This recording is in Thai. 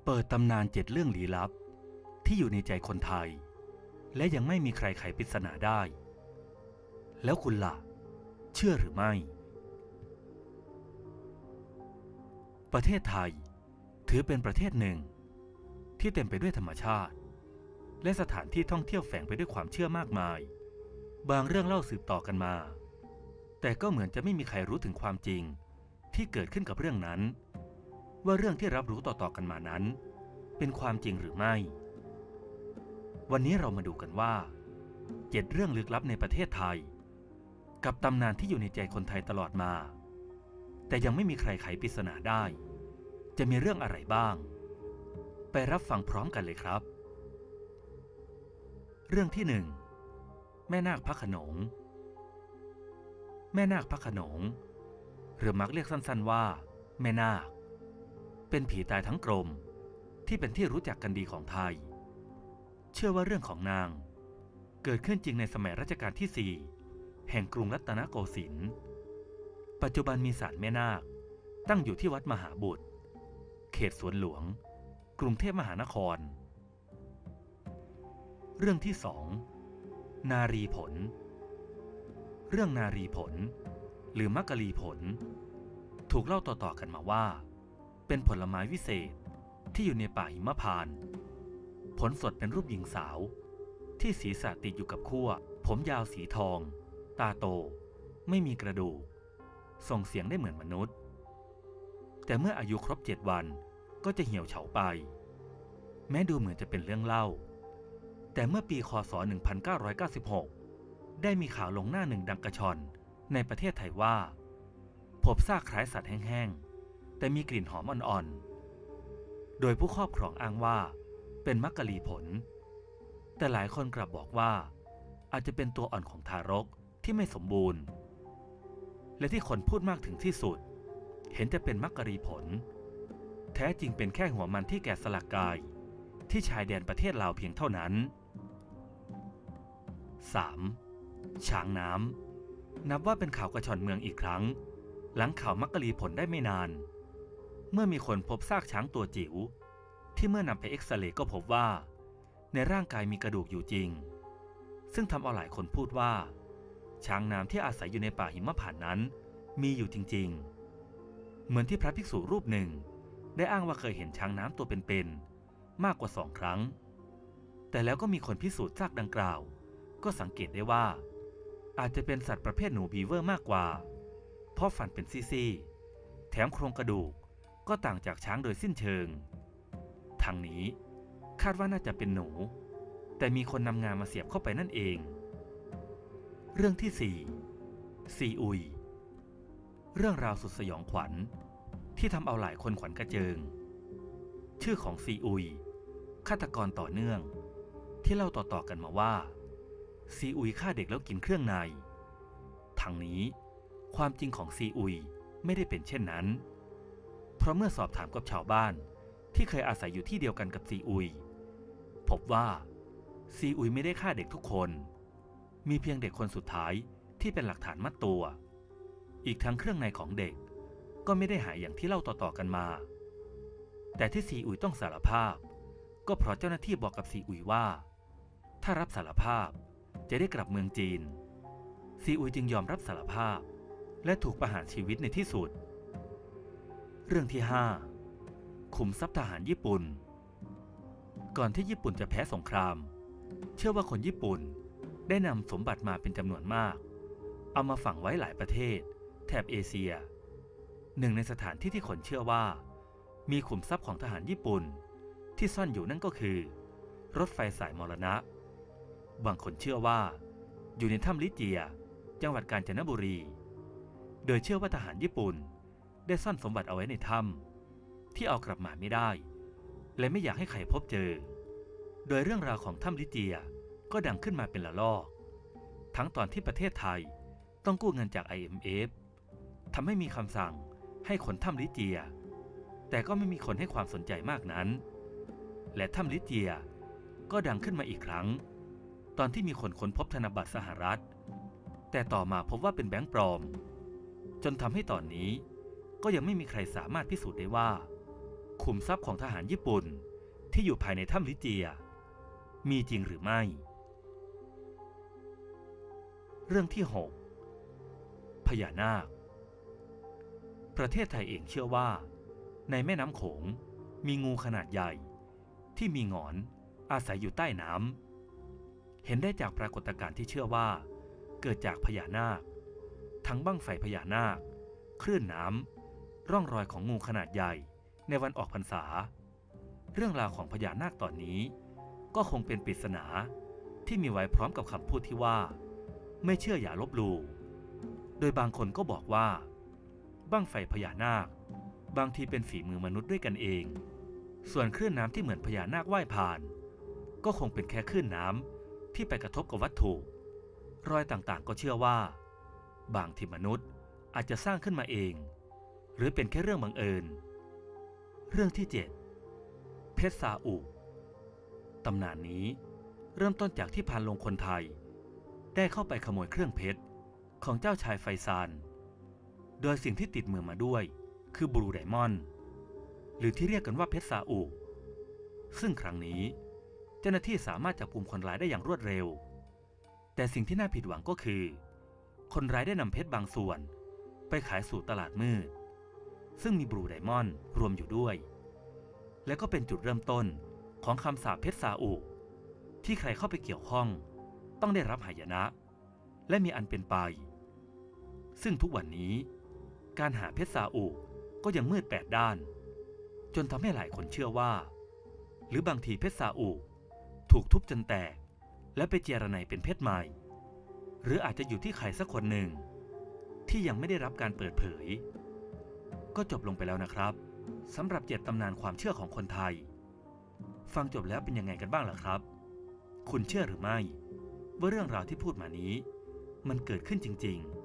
เปิดตำนาน7เรื่องลี้ลับที่อยู่ในใจคนไทยและยังไม่มีใครไขปริศนาได้แล้วคุณล่ะเชื่อหรือไม่ประเทศไทยถือเป็นประเทศหนึ่งที่เต็มไปด้วยธรรมชาติและสถานที่ท่องเที่ยวแฝงไปด้วยความเชื่อมากมายบางเรื่องเล่าสืบต่อกันมาแต่ก็เหมือนจะไม่มีใครรู้ถึงความจริงที่เกิดขึ้นกับเรื่องนั้นว่าเรื่องที่รับรู้ต่อๆกันมานั้นเป็นความจริงหรือไม่วันนี้เรามาดูกันว่า7เรื่องลึกลับในประเทศไทยกับตำนานที่อยู่ในใจคนไทยตลอดมาแต่ยังไม่มีใครไขปริศนาได้จะมีเรื่องอะไรบ้างไปรับฟังพร้อมกันเลยครับเรื่องที่1แม่นาคพระโขนงแม่นาคพระโขนงหรือมักเรียกสั้นๆว่าแม่นาคเป็นผีตายทั้งกลมที่เป็นที่รู้จักกันดีของไทยเชื่อว่าเรื่องของนางเกิดขึ้นจริงในสมัยรัชกาลที่4แห่งกรุงรัตนโกสินทร์ปัจจุบันมีศาลแม่นาคตั้งอยู่ที่วัดมหาบุตรเขตสวนหลวงกรุงเทพมหานครเรื่องที่2นารีผลเรื่องนารีผลหรือมักกะลีผลถูกเล่าต่อๆกันมาว่าเป็นผลไม้วิเศษที่อยู่ในป่าหิมพานต์ผลสดเป็นรูปหญิงสาวที่ศีรษะติดอยู่กับขั้วผมยาวสีทองตาโตไม่มีกระดูกส่งเสียงได้เหมือนมนุษย์แต่เมื่ออายุครบ7 วันก็จะเหี่ยวเฉาไปแม้ดูเหมือนจะเป็นเรื่องเล่าแต่เมื่อปีค.ศ. 1996ได้มีข่าวลงหน้าหนึ่งดังกระชอนในประเทศไทยว่าพบซากคล้ายสัตว์แห้งๆแต่มีกลิ่นหอมอ่อนๆโดยผู้ครอบครองอ้างว่าเป็นมักกะลีผลแต่หลายคนกลับบอกว่าอาจจะเป็นตัวอ่อนของทารกที่ไม่สมบูรณ์และที่คนพูดมากถึงที่สุดเห็นจะเป็นมักกะลีผลแท้จริงเป็นแค่หัวมันที่แกะสลักกายที่ชายแดนประเทศลาวเพียงเท่านั้น 3. ช้างน้ำนับว่าเป็นข่าวกระชอนเมืองอีกครั้งหลังข่าวมักกะลีผลได้ไม่นานเมื่อมีคนพบซากช้างตัวจิ๋วที่เมื่อนำไปเอ็กซเรย์ก็พบว่าในร่างกายมีกระดูกอยู่จริงซึ่งทำเอาหลายคนพูดว่าช้างน้ำที่อาศัยอยู่ในป่าหิมพานต์นั้นมีอยู่จริงๆเหมือนที่พระภิกษุรูปหนึ่งได้อ้างว่าเคยเห็นช้างน้ำตัวเป็นๆมากกว่า2 ครั้งแต่แล้วก็มีคนพิสูจน์ซากดังกล่าวก็สังเกตได้ว่าอาจจะเป็นสัตว์ประเภทหนูบีเวอร์มากกว่าเพราะฟันเป็นซี่ๆแถมโครงกระดูกก็ต่างจากช้างโดยสิ้นเชิงทางนี้คาดว่าน่าจะเป็นหนูแต่มีคนนำงามาเสียบเข้าไปนั่นเองเรื่องที่4ซีอุยเรื่องราวสุดสยองขวัญที่ทำเอาหลายคนขวัญกระเจิงชื่อของซีอุยฆาตกรต่อเนื่องที่เล่าต่อๆกันมาว่าซีอุยฆ่าเด็กแล้วกินเครื่องในทางนี้ความจริงของซีอุยไม่ได้เป็นเช่นนั้นเพราะเมื่อสอบถามกับชาวบ้านที่เคยอาศัยอยู่ที่เดียวกันกับซีอุยพบว่าซีอุยไม่ได้ฆ่าเด็กทุกคนมีเพียงเด็กคนสุดท้ายที่เป็นหลักฐานมัดตัวอีกทั้งเครื่องในของเด็กก็ไม่ได้หายอย่างที่เล่าต่อๆกันมาแต่ที่ซีอุยต้องสารภาพก็เพราะเจ้าหน้าที่บอกกับซีอุยว่าถ้ารับสารภาพจะได้กลับเมืองจีนซีอุยจึงยอมรับสารภาพและถูกประหารชีวิตในที่สุดเรื่องที่5ขุมทรัพย์ทหารญี่ปุ่นก่อนที่ญี่ปุ่นจะแพ้สงครามเชื่อว่าคนญี่ปุ่นได้นำสมบัติมาเป็นจำนวนมากเอามาฝังไว้หลายประเทศแถบเอเชียหนึ่งในสถานที่ที่คนเชื่อว่ามีขุมทรัพย์ของทหารญี่ปุ่นที่ซ่อนอยู่นั่นก็คือรถไฟสายมรณะบางคนเชื่อว่าอยู่ในถ้ำลิเจียจังหวัดกาญจนบุรีโดยเชื่อว่าทหารญี่ปุ่นได้ซ่อนสมบัติเอาไว้ในถ้ำที่เอากลับมาไม่ได้และไม่อยากให้ใครพบเจอโดยเรื่องราวของถ้ำลิเจียก็ดังขึ้นมาเป็นละลอกทั้งตอนที่ประเทศไทยต้องกู้เงินจาก IMF ทำให้มีคำสั่งให้ขนถ้ำลิเจียแต่ก็ไม่มีคนให้ความสนใจมากนั้นและถ้ำลิเจียก็ดังขึ้นมาอีกครั้งตอนที่มีคนค้นพบธนบัตรสหรัฐแต่ต่อมาพบว่าเป็นแบงก์ปลอมจนทำให้ตอนนี้ก็ยังไม่มีใครสามารถพิสูจน์ได้ว่าขุมทรัพย์ของทหารญี่ปุ่นที่อยู่ภายในถ้ำลิเจียมีจริงหรือไม่เรื่องที่ 6 พญานาคประเทศไทยเองเชื่อว่าในแม่น้ำโขงมีงูขนาดใหญ่ที่มีหงอนอาศัยอยู่ใต้น้ำเห็นได้จากปรากฏการณ์ที่เชื่อว่าเกิดจากพญานาคทั้งบั้งไฟพญานาคคลื่นน้ำร่องรอยของงูขนาดใหญ่ในวันออกพรรษาเรื่องราวของพญานาคตอนนี้ก็คงเป็นปริศนาที่มีไว้พร้อมกับคำพูดที่ว่าไม่เชื่ออย่าลบหลู่โดยบางคนก็บอกว่าบั้งไฟพญานาคบางทีเป็นฝีมือมนุษย์ด้วยกันเองส่วนคลื่นน้ำที่เหมือนพญานาคว่ายผ่านก็คงเป็นแค่คลื่นน้ำที่ไปกระทบกับวัตถุรอยต่างๆก็เชื่อว่าบางทีมนุษย์อาจจะสร้างขึ้นมาเองหรือเป็นแค่เรื่องบังเอิญเรื่องที่ 7 เพชรซาอุตำนานนี้เริ่มต้นจากที่พานโรงคนไทยได้เข้าไปขโมยเครื่องเพชรของเจ้าชายไฟซานโดยสิ่งที่ติดมือมาด้วยคือบลูไดมอนด์หรือที่เรียกกันว่าเพชรซาอุซึ่งครั้งนี้เจ้าหน้าที่สามารถจับกุมคนร้ายได้อย่างรวดเร็วแต่สิ่งที่น่าผิดหวังก็คือคนร้ายได้นำเพชรบางส่วนไปขายสู่ตลาดมืดซึ่งมีบลูไดมอนด์รวมอยู่ด้วยและก็เป็นจุดเริ่มต้นของคำสาปเพชรซาอุที่ใครเข้าไปเกี่ยวข้องต้องได้รับหายนะและมีอันเป็นไปซึ่งทุกวันนี้การหาเพชรซาอุก็ยังมืด8 ด้านจนทำให้หลายคนเชื่อว่าหรือบางทีเพชรซาอุถูกทุบจนแตกและไปเจรไนเป็นเพชรใหม่หรืออาจจะอยู่ที่ใครสักคนหนึ่งที่ยังไม่ได้รับการเปิดเผยก็จบลงไปแล้วนะครับสำหรับ7 ตำนานความเชื่อของคนไทยฟังจบแล้วเป็นยังไงกันบ้างล่ะครับคุณเชื่อหรือไม่ว่าเรื่องราวที่พูดมานี้มันเกิดขึ้นจริงๆ